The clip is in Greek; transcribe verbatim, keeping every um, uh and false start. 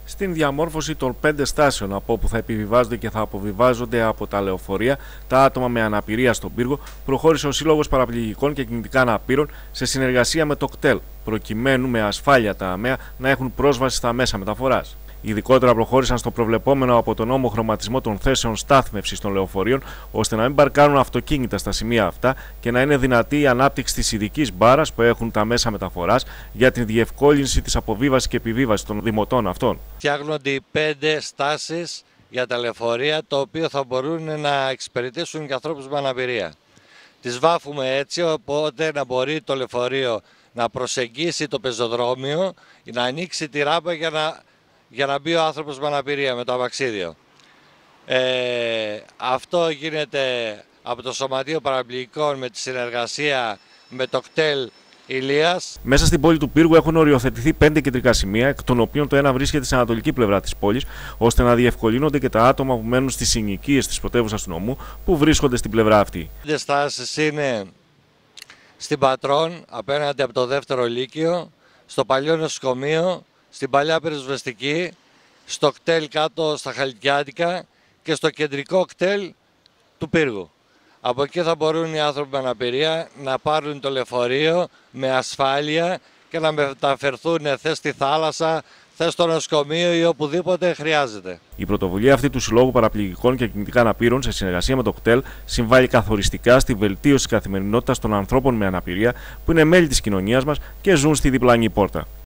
Στην διαμόρφωση των πέντε στάσεων από όπου θα επιβιβάζονται και θα αποβιβάζονται από τα λεωφορεία τα άτομα με αναπηρία στον πύργο, προχώρησε ο Σύλλογος Παραπληγικών και Κινητικά Αναπήρων σε συνεργασία με το ΚΤΕΛ, προκειμένου με ασφάλεια τα ΑΜΕΑ να έχουν πρόσβαση στα μέσα μεταφοράς. Ειδικότερα προχώρησαν στο προβλεπόμενο από τον νόμο χρωματισμό των θέσεων στάθμευσης των λεωφορείων, ώστε να μην παρκάρουν αυτοκίνητα στα σημεία αυτά και να είναι δυνατή η ανάπτυξη της ειδικής μπάρας που έχουν τα μέσα μεταφοράς για την διευκόλυνση της αποβίβασης και επιβίβασης των δημοτών αυτών. Φτιάχνονται οι πέντε στάσεις για τα λεωφορεία, το οποίο θα μπορούν να εξυπηρετήσουν και ανθρώπους με αναπηρία. Τις βάφουμε έτσι, οπότε να μπορεί το λεωφορείο να προσεγγίσει το πεζοδρόμιο, να ανοίξει τη ράμπα για να για να μπει ο άνθρωπος με αναπηρία με το αμαξίδιο. Ε, αυτό γίνεται από το Σωματείο Παραπληγικών με τη συνεργασία με το ΚΤΕΛ Ηλίας. Μέσα στην πόλη του Πύργου έχουν οριοθετηθεί πέντε κεντρικά σημεία, εκ των οποίων το ένα βρίσκεται στην ανατολική πλευρά της πόλης, ώστε να διευκολύνονται και τα άτομα που μένουν στις συνοικίες της πρωτεύουσας του νομού που βρίσκονται στην πλευρά αυτή. Οι πέντε στάσεις είναι στην Πατρών, απέναντι από το δεύτερο Λύκειο, στο παλιό νοσοκομείο, στην παλιά πυροσβεστική, στο κτέλ κάτω στα Χαλκιάτικα και στο κεντρικό κτέλ του Πύργου. Από εκεί θα μπορούν οι άνθρωποι με αναπηρία να πάρουν το λεωφορείο με ασφάλεια και να μεταφερθούν θες στη θάλασσα, θες στο νοσοκομείο ή οπουδήποτε χρειάζεται. Η πρωτοβουλία αυτή του Συλλόγου Παραπληγικών και Κινητικά Αναπήρων σε συνεργασία με το ΚΤΕΛ συμβάλλει καθοριστικά στη βελτίωση της καθημερινότητας των ανθρώπων με αναπηρία που είναι μέλη της κοινωνίας μας και ζουν στη διπλανή πόρτα.